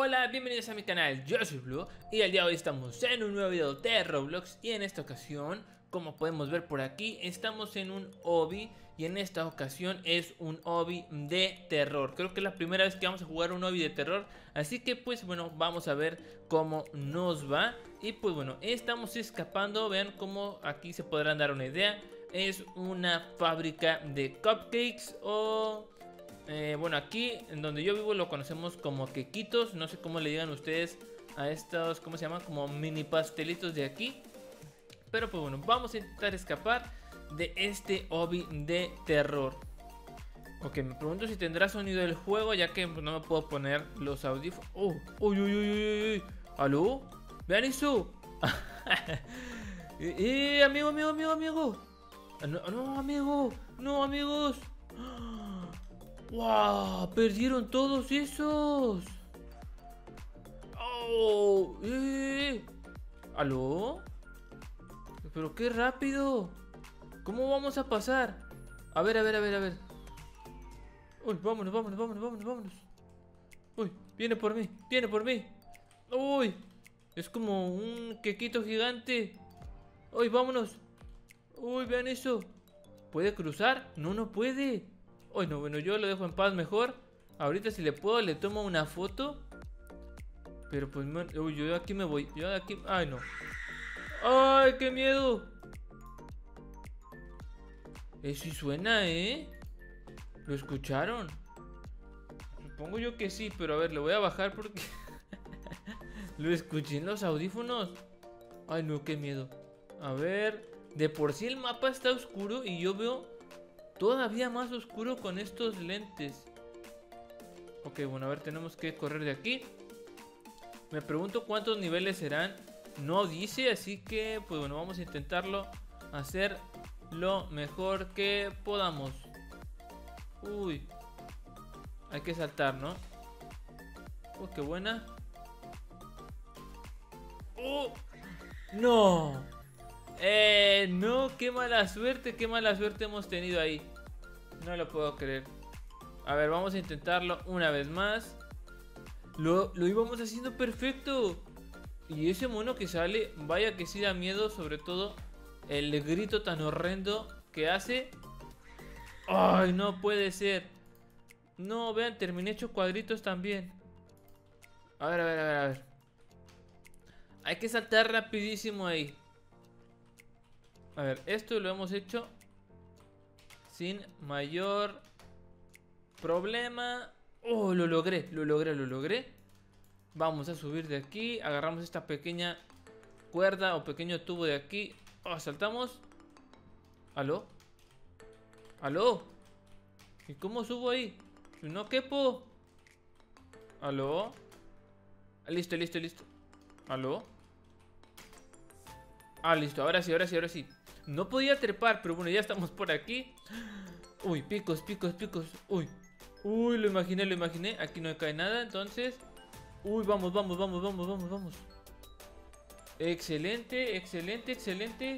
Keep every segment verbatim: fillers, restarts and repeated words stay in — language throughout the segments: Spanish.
Hola, bienvenidos a mi canal, yo soy Blue y el día de hoy estamos en un nuevo video de Roblox. Y en esta ocasión, como podemos ver por aquí, estamos en un obby. Y en esta ocasión es un obby de terror. Creo que es la primera vez que vamos a jugar un obby de terror. Así que pues bueno, vamos a ver cómo nos va. Y pues bueno, estamos escapando. Vean cómo aquí se podrán dar una idea. Es una fábrica de cupcakes o... Eh, bueno, aquí en donde yo vivo lo conocemos como quequitos. No sé cómo le digan ustedes a estos, ¿cómo se llaman? Como mini pastelitos de aquí. Pero pues bueno, vamos a intentar escapar de este obby de terror. Ok, me pregunto si tendrá sonido el juego, ya que pues, no me puedo poner los audífonos. Oh, uy, uy, uy, uy, uy. ¿Aló? Vean eso. eh, eh, amigo, amigo, amigo, amigo. No, no, amigo. No, amigos. ¡Wow! ¡Perdieron todos esos! ¡Oh! ¡Eh! ¿Aló? ¡Pero qué rápido! ¿Cómo vamos a pasar? A ver, a ver, a ver, a ver. Uy, vámonos, vámonos, vámonos, vámonos, vámonos. Uy, viene por mí, viene por mí. Uy, es como un quequito gigante. Uy, vámonos. Uy, vean eso. ¿Puede cruzar? No, no puede. Uy, no, bueno, yo lo dejo en paz mejor. Ahorita si le puedo le tomo una foto. Pero pues, man, uy, yo de aquí me voy. Yo de aquí... Ay, no. Ay, qué miedo. Eso sí suena, ¿eh? ¿Lo escucharon? Supongo yo que sí, pero a ver, le voy a bajar porque... Lo escuché en los audífonos. Ay, no, qué miedo. A ver, de por sí el mapa está oscuro y yo veo... todavía más oscuro con estos lentes. Ok, bueno, a ver, tenemos que correr de aquí. Me pregunto cuántos niveles serán. No dice, así que, pues bueno, vamos a intentarlo hacer lo mejor que podamos. Uy. Hay que saltar, ¿no? Uy, qué buena. ¡Oh! ¡No! Eh, no, qué mala suerte, qué mala suerte hemos tenido ahí. No lo puedo creer. A ver, vamos a intentarlo una vez más. Lo, lo íbamos haciendo perfecto. Y ese mono que sale, vaya que sí da miedo. Sobre todo el grito tan horrendo que hace. Ay, no puede ser. No, vean, terminé hecho cuadritos también. A ver, a ver, a ver, a ver. Hay que saltar rapidísimo ahí. A ver, esto lo hemos hecho sin mayor problema. Oh, lo logré, lo logré, lo logré. Vamos a subir de aquí. Agarramos esta pequeña cuerda o pequeño tubo de aquí. Oh, saltamos. ¿Aló? ¿Aló? ¿Y cómo subo ahí? No quepo. ¿Aló? Listo, listo, listo. ¿Aló? Ah, listo, ahora sí, ahora sí, ahora sí. No podía trepar, pero bueno, ya estamos por aquí. Uy, picos, picos, picos. Uy, uy, lo imaginé, lo imaginé. Aquí no cae nada, entonces. Uy, vamos, vamos, vamos, vamos, vamos, vamos. Excelente, excelente, excelente.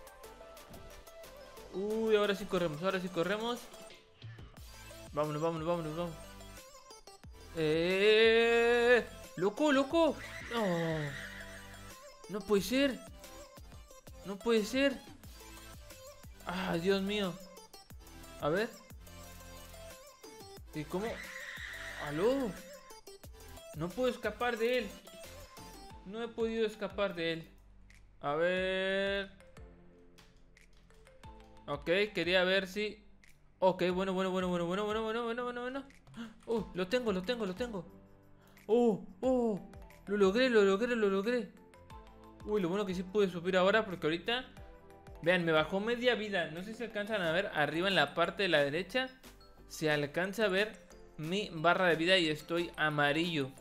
Uy, ahora sí corremos, ahora sí corremos. Vámonos, vámonos, vámonos, vamos. Eh, loco, loco. No, no puede ser. No puede ser. Ah, Dios mío. A ver. ¿Y cómo? ¿Aló? No puedo escapar de él. No he podido escapar de él. A ver. Ok, quería ver si... Ok, bueno, bueno, bueno, bueno, bueno, bueno, bueno, bueno, bueno, bueno. Oh, lo tengo, lo tengo, lo tengo. Oh, oh. Lo logré, lo logré, lo logré. Uy, lo bueno que sí pude subir ahora porque ahorita... Vean, me bajó media vida. No sé si alcanzan a ver arriba en la parte de la derecha. Se alcanza a ver mi barra de vida y estoy amarillo.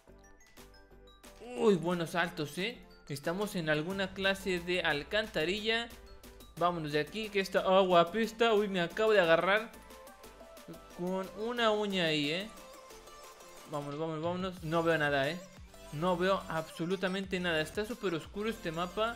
Uy, buenos saltos, ¿eh? Estamos en alguna clase de alcantarilla. Vámonos de aquí, que esta agua apesta. Uy, me acabo de agarrar con una uña ahí, ¿eh? Vámonos, vámonos, vámonos. No veo nada, ¿eh? No veo absolutamente nada. Está súper oscuro este mapa.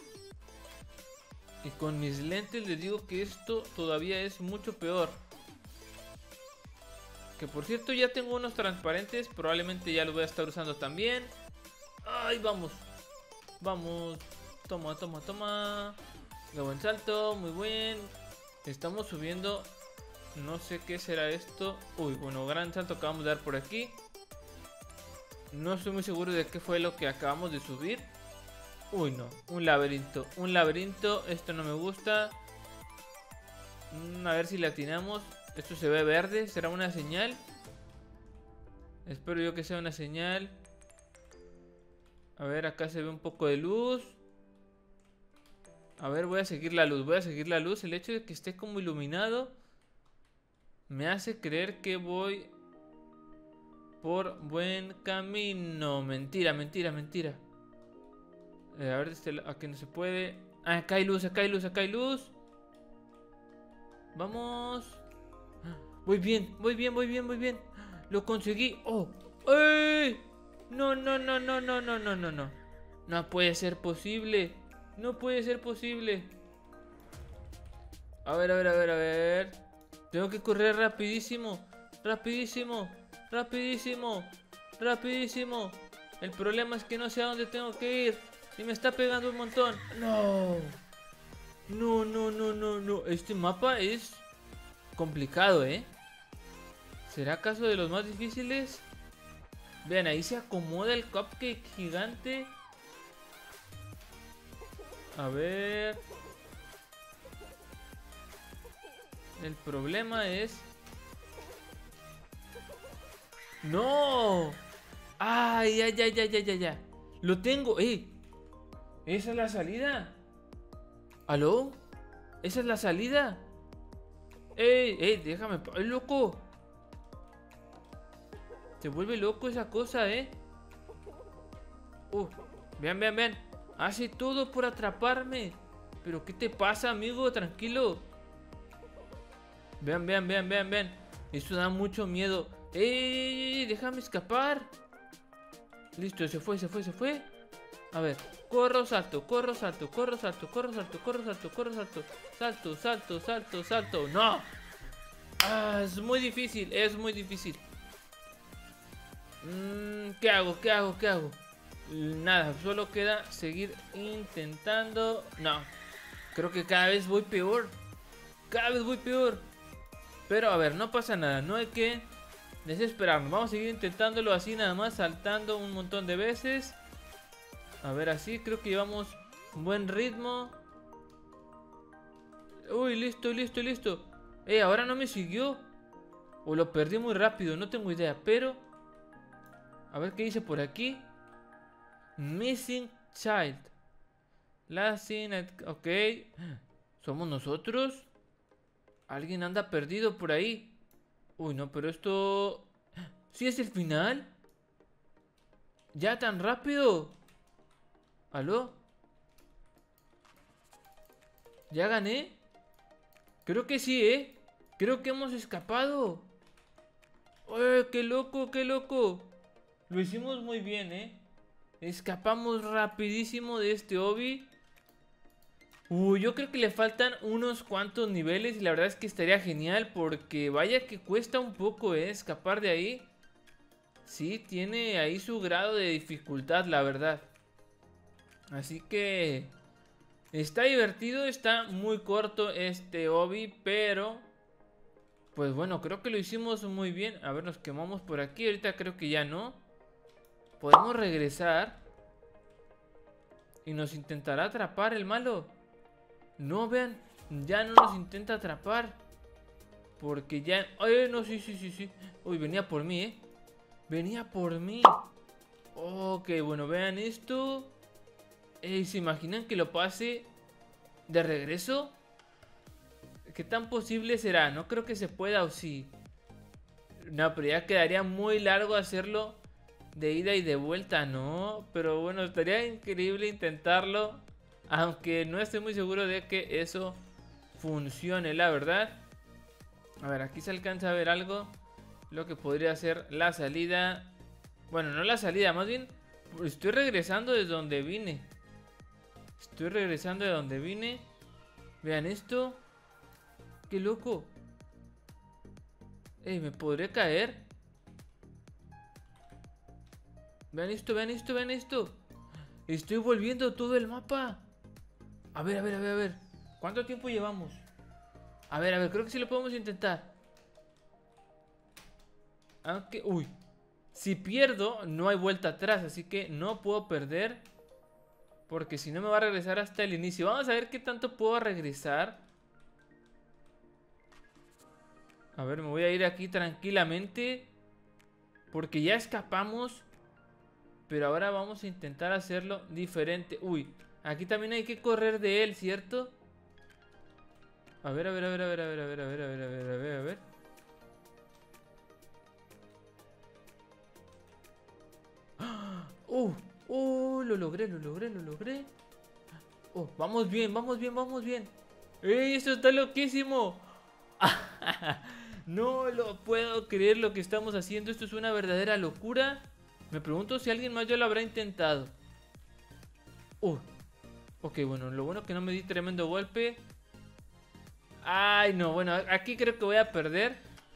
Y con mis lentes les digo que esto todavía es mucho peor. Que por cierto ya tengo unos transparentes. Probablemente ya los voy a estar usando también. ¡Ay, vamos! Vamos. Toma, toma, toma. De buen salto, muy buen. Estamos subiendo. No sé qué será esto. Uy, bueno, gran salto acabamos de dar por aquí. No estoy muy seguro de qué fue lo que acabamos de subir. Uy, no, un laberinto. Un laberinto, esto no me gusta. mm, A ver si le atinamos. Esto se ve verde, ¿será una señal? Espero yo que sea una señal. A ver, acá se ve un poco de luz. A ver, voy a seguir la luz, voy a seguir la luz. El hecho de que esté como iluminado me hace creer que voy por buen camino. Mentira, mentira, mentira. eh, A ver, este, aquí no se puede. Ah, acá hay luz, acá hay luz, acá hay luz. Vamos. Voy bien, voy bien, voy bien, voy bien. Lo conseguí. Oh, ¡ey! No, no, no, no, no, no, no, no, no. No puede ser posible. No puede ser posible. A ver, a ver, a ver, a ver. Tengo que correr rapidísimo. Rapidísimo. Rapidísimo. Rapidísimo. El problema es que no sé a dónde tengo que ir. Y me está pegando un montón. No. No, no, no, no, no. Este mapa es complicado, ¿eh? ¿Será acaso de los más difíciles? Vean, ahí se acomoda el cupcake gigante. A ver. El problema es... ¡No! ¡Ay, ay, ay, ay, ay, ay, ay! ¡Lo tengo! ¡Eh! ¿Esa es la salida? ¿Aló? ¿Esa es la salida? ¡Ey, ey! Déjame... ¡Ay, loco! Se vuelve loco esa cosa, ¿eh? Uh, vean, vean, vean. Hace todo por atraparme. ¿Pero qué te pasa, amigo? Tranquilo. Vean, vean, vean, vean, vean. Esto da mucho miedo. ¡Ey, ey, ey! ¡Déjame escapar! Listo, se fue, se fue, se fue. A ver, corro, salto, corro, salto, corro, salto, corro, salto, corro, salto, corro, salto. Salto, salto, salto, salto. ¡No! Ah, es muy difícil, es muy difícil. Mm, ¿Qué hago? ¿Qué hago? ¿Qué hago? Nada, solo queda seguir intentando. No, creo que cada vez voy peor. Cada vez voy peor. Pero a ver, no pasa nada. No hay que desesperarnos. Vamos a seguir intentándolo así nada más, saltando un montón de veces. A ver, así creo que llevamos un buen ritmo. Uy, listo, listo, listo. Eh, ahora no me siguió. O lo perdí muy rápido, no tengo idea. Pero a ver qué dice por aquí. Missing child. Last seen at... Ok. ¿Somos nosotros? Alguien anda perdido por ahí. Uy, no, pero esto... ¿Sí es el final? ¿Ya tan rápido? ¿Aló? ¿Ya gané? Creo que sí, ¿eh? Creo que hemos escapado. ¡Uy, qué loco, qué loco! Lo hicimos muy bien, ¿eh? Escapamos rapidísimo de este obby. Uy, yo creo que le faltan unos cuantos niveles y la verdad es que estaría genial porque vaya que cuesta un poco, ¿eh? Escapar de ahí. Sí, tiene ahí su grado de dificultad, la verdad. Así que está divertido, está muy corto este obby, pero pues bueno, creo que lo hicimos muy bien. A ver, nos quemamos por aquí, ahorita creo que ya no. Podemos regresar y nos intentará atrapar el malo. No, vean, ya no nos intenta atrapar. Porque ya... Ay, no, sí, sí, sí, sí. Uy, venía por mí, ¿eh? Venía por mí. Ok, bueno, vean esto. Ey, ¿se imaginan que lo pase de regreso? ¿Qué tan posible será? No creo que se pueda, o sí. No, pero ya quedaría muy largo hacerlo de ida y de vuelta, ¿no? Pero bueno, estaría increíble intentarlo. Aunque no estoy muy seguro de que eso funcione, la verdad. A ver, aquí se alcanza a ver algo. Lo que podría ser la salida. Bueno, no la salida, más bien estoy regresando desde donde vine. Estoy regresando de donde vine. Vean esto. ¡Qué loco! Ey, ¿me podré caer? Vean esto, vean esto, vean esto. Estoy volviendo todo el mapa. A ver, a ver, a ver, a ver. ¿Cuánto tiempo llevamos? A ver, a ver, creo que sí lo podemos intentar. Aunque, uy. Si pierdo, no hay vuelta atrás. Así que no puedo perder. Porque si no me va a regresar hasta el inicio. Vamos a ver qué tanto puedo regresar. A ver, me voy a ir aquí tranquilamente. Porque ya escapamos. Pero ahora vamos a intentar hacerlo diferente. Uy, aquí también hay que correr de él, ¿cierto? A ver, a ver, a ver, a ver, a ver, a ver, a ver, a ver, a ver, a ver, a ver. ¡Uh! ¡Uh! Lo logré, lo logré, lo logré. ¡Oh! Vamos bien, vamos bien, vamos bien. ¡Ey! ¡Esto está loquísimo! No lo puedo creer lo que estamos haciendo. Esto es una verdadera locura. Me pregunto si alguien más ya lo habrá intentado. Uh, ok, bueno, lo bueno que no me di tremendo golpe. Ay, no, bueno, aquí creo que voy a perder.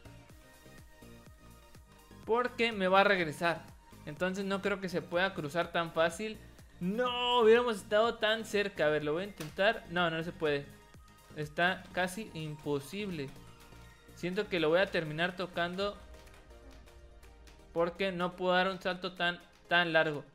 Porque me va a regresar. Entonces no creo que se pueda cruzar tan fácil. No, hubiéramos estado tan cerca. A ver, lo voy a intentar. No, no se puede. Está casi imposible. Siento que lo voy a terminar tocando. Porque no puedo dar un salto tan, tan largo.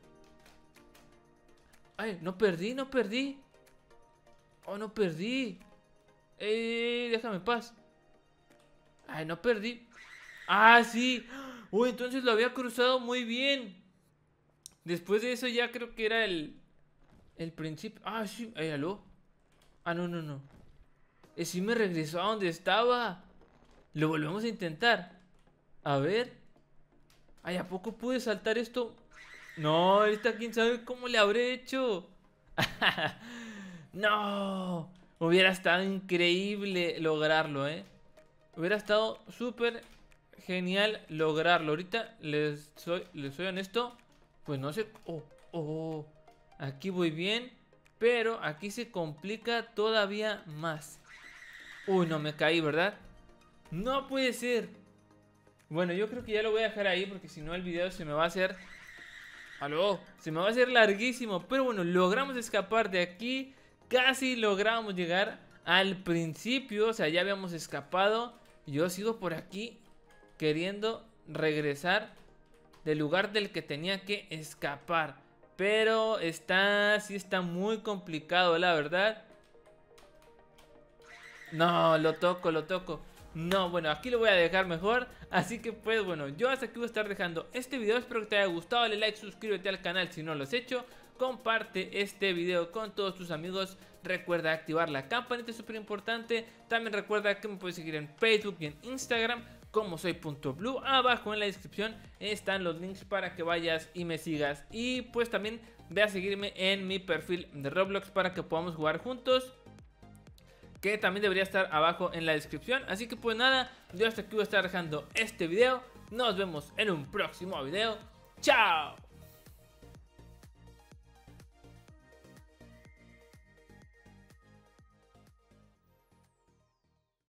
Ay, no perdí, no perdí. Oh, no perdí. Ey, déjame en paz. Ay, no perdí. Ah, sí. Uy, entonces lo había cruzado muy bien. Después de eso ya creo que era el El principio. Ah, sí. Ay, aló. Ah, no, no, no. Eh, sí me regresó a donde estaba. Lo volvemos a intentar. A ver. Ay, ¿a poco pude saltar esto? No, esta quién sabe cómo le habré hecho. No. Hubiera estado increíble lograrlo, ¿eh? Hubiera estado súper genial lograrlo. Ahorita les soy, les soy honesto. Pues no sé. Oh, oh. Aquí voy bien. Pero aquí se complica todavía más. Uy, no, me caí, ¿verdad? No puede ser. Bueno, yo creo que ya lo voy a dejar ahí, porque si no el video se me va a hacer... ¡Aló! Se me va a hacer larguísimo. Pero bueno, logramos escapar de aquí. Casi logramos llegar al principio. O sea, ya habíamos escapado. Yo sigo por aquí queriendo regresar del lugar del que tenía que escapar. Pero está... sí está muy complicado, la verdad. No, lo toco, lo toco. No, bueno, aquí lo voy a dejar mejor. Así que pues bueno, yo hasta aquí voy a estar dejando este video. Espero que te haya gustado, dale like, suscríbete al canal si no lo has hecho. Comparte este video con todos tus amigos. Recuerda activar la campanita, es súper importante. También recuerda que me puedes seguir en Facebook y en Instagram como soy.blue. Abajo en la descripción están los links para que vayas y me sigas. Y pues también ve a seguirme en mi perfil de Roblox para que podamos jugar juntos, que también debería estar abajo en la descripción. Así que pues nada, yo hasta aquí voy a estar dejando este video. Nos vemos en un próximo video. ¡Chao!